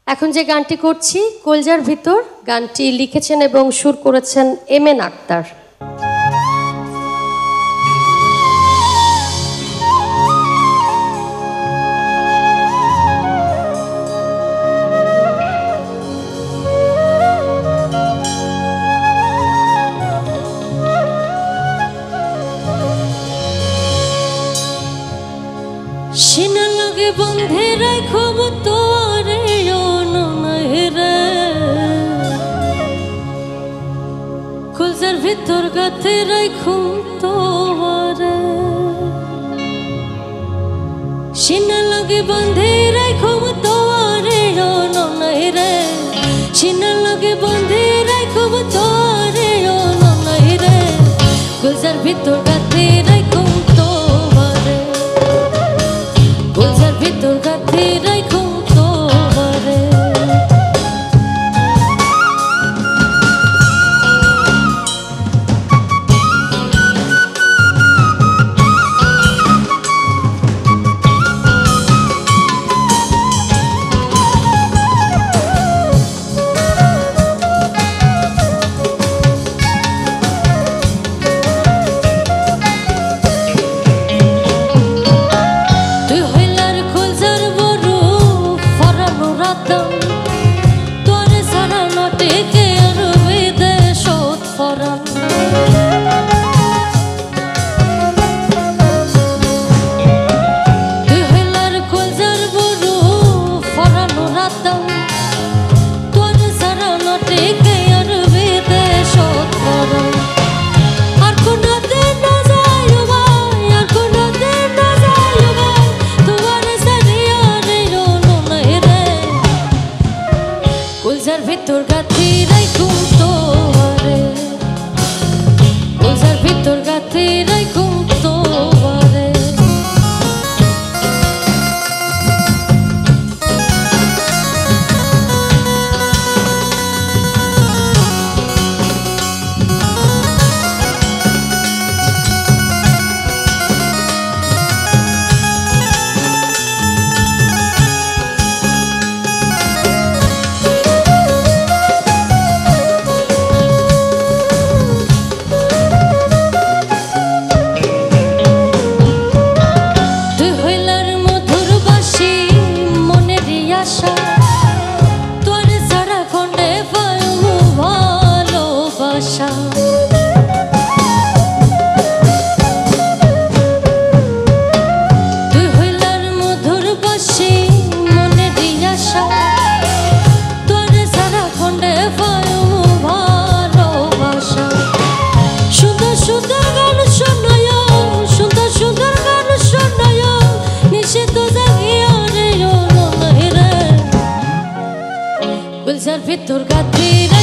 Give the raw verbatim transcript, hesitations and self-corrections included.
এখন যে গানটি করছি কলজার ভিতর, গানটি লিখেছেন এবং সুর করেছেন এম এন আক্তার। সিনা লগে বন্ধে রাখব তোরে রে, কলজার ভিতর গাথে রাখুম তোরে। সিনা লগে বন্ধে রাখব তোরে রে, সিনা লগে বন্ধে রাখব তোরে রে, কলজার ভিতর গাথে রাখুম তোরে, কলজার ভিতর গাথে রাখুম তোরে। কলজার ভিতর গাথি রাখুম তোরে, কলজার ভিতর গাথি রাখুম তোরে। তুই হইলার মধুর বাসি মনের আশা, তোরে সারা খন্ডে পাইমু ভালোবাসা। সুন্দর সুন্দর গান শোনায়, সুন্দর সুন্দর গান শোনায়, নিষেধ জাগিয়া রে রে, কলজার ভিতর গাথি রে